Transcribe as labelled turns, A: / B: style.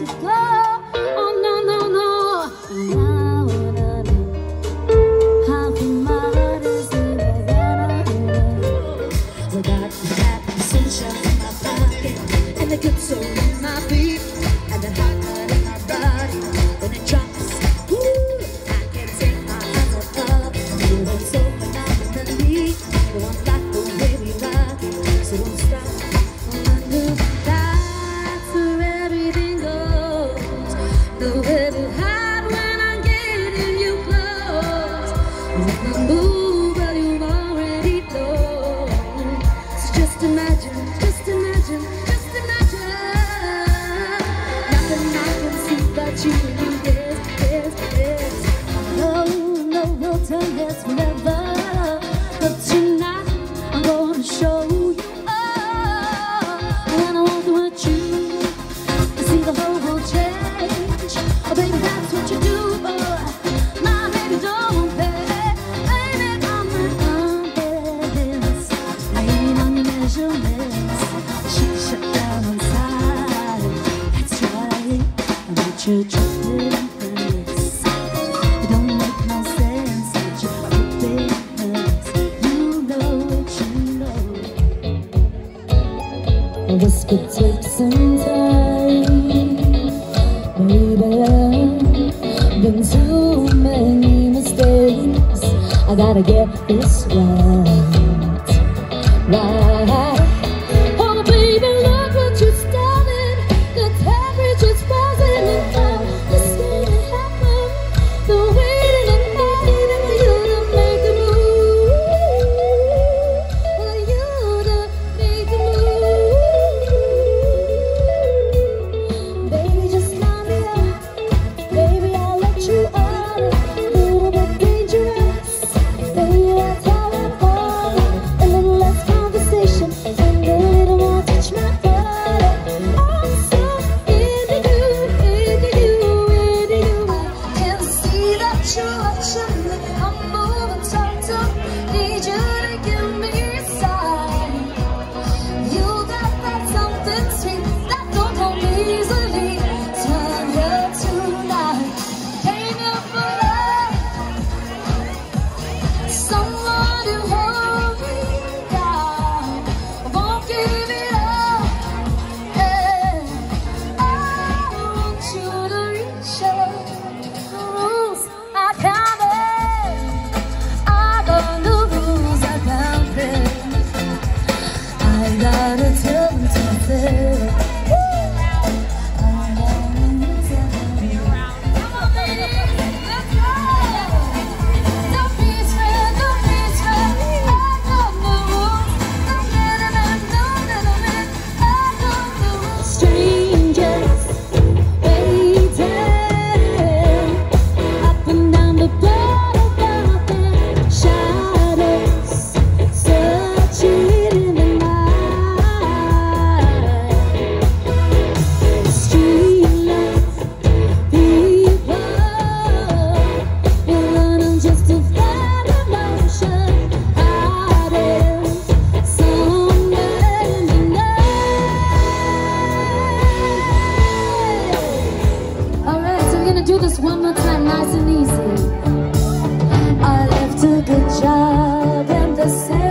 A: to go. Oh no, no, no. Now how come my heart is in I got that sunshine in my pocket, and the good soul in my feet, and the hot blood in my body. When it drops, woo, I can't take my eyes off of you. You're so phenomenally, you want like the way we rock, so don't stop. That's where everything goes. Nowhere to hide when I'm getting you close. If I move, well, you already know. So just imagine, just imagine, just imagine. Nothing I can see but you and me, yes, yes, yes. No, no, we'll turn heads forever. But tonight, I'm gonna show you. When I walk with you, I see the whole world change. Oh, baby, that's what you do. My baby, don't pay. Baby, I'm not unbalanced. Laying on your measurements. She shut down on side. That's right. I want you tripping this. It don't make no sense that you're tripping this. You know it, you know. This could take some time, baby. Been too many mistakes. I gotta get this right, right. Oh, baby, look what you started. The temperature's rising and now it's gonna happen. The waiting and waiting for you to make the move. For you to make the move. Baby, just line me up. Baby, I'll let you up. A little bit dangerous. Baby, that's how I'm on. A little less conversation and a little more touch my body. I'm so into you, into you, into you. I can see that you're watching me. I'm moving tighter. Need you to give me a sign. You got that something sweet that don't come easily. Turn here tonight. Came here for love. Someone to hold me down. I won't give it up. Yeah. I want you to reach out. The rules I can't break. I got the rules I can't break. I gotta tell you something. Strangers waiting up and down the boulevard, shadows searching in the night. Streetlights, people, we're running just to find emotion, hiding somewhere in the night. Alright, so we're gonna do this one more time, nice and easy. I left a good job and the same.